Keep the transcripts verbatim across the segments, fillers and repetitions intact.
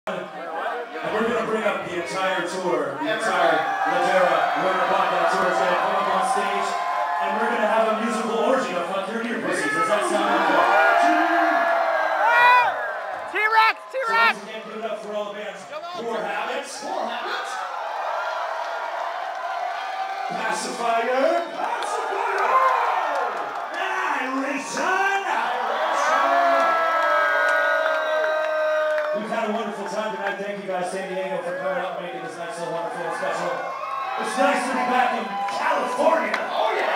And we're going to bring up the entire tour, the entire Ladera Werner Bachmann tour is going to come up on stage, and we're going to have a musical orgy to fuck your ear pussies. Does that sound okay? T-Rex! T-Rex! So once again, give it up for all the bands. Poor Habits. Poor Habits. Pacifier. Pacifier. Iration. We've had a wonderful time tonight. Thank you guys, San Diego, for coming out and making this night so wonderful and special. It's nice to be back in California. Oh, yeah!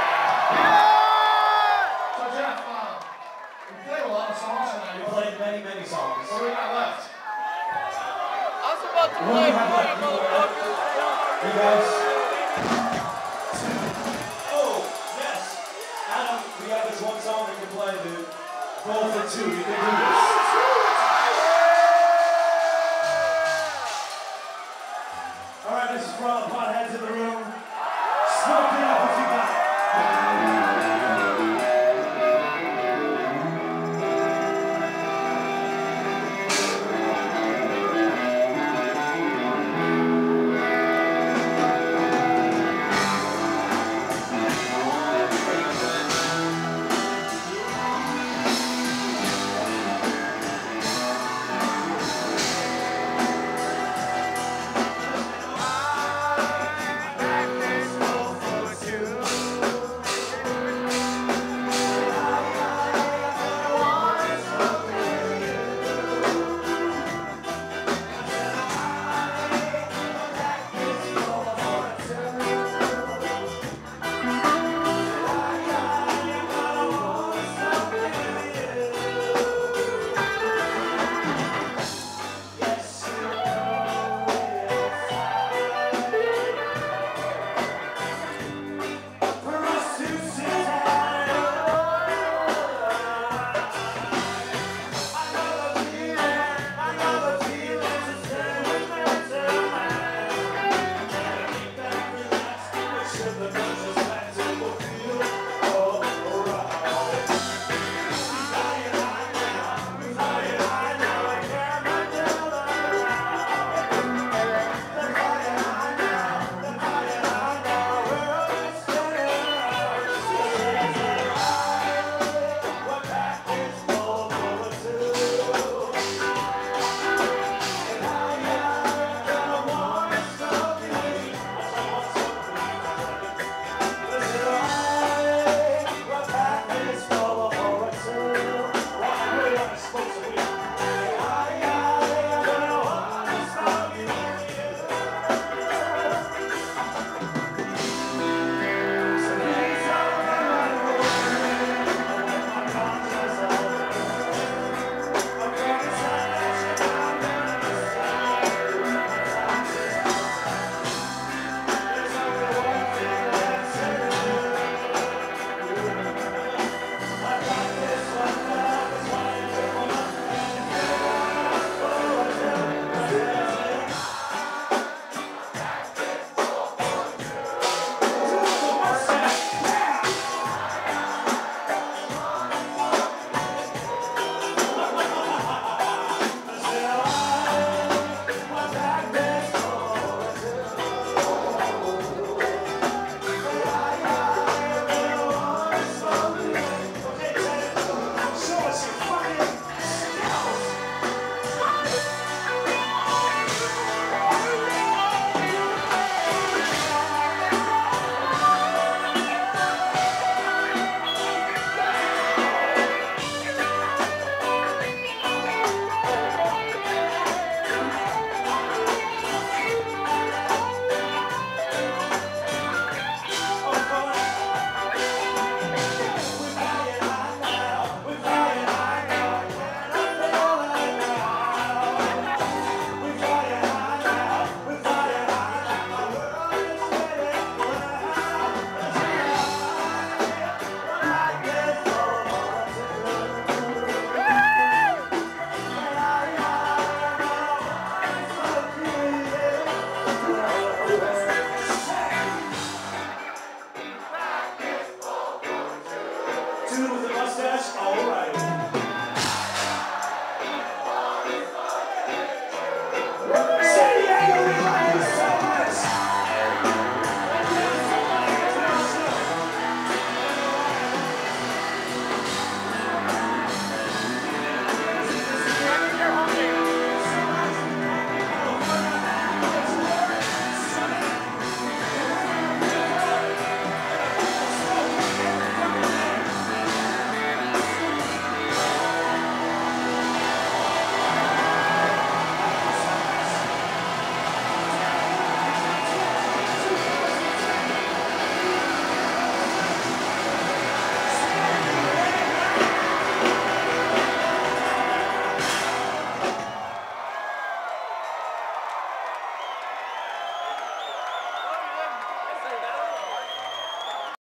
So, Jeff, uh, we played a lot of songs tonight. We played many, many songs. What do we got left? I was about to What do play we have Money, left? motherfucker. You guys? Oh, yes. Adam, we have this one song we can play, dude. Roll for two. You can do this. All right, this is for all the potheads in the room.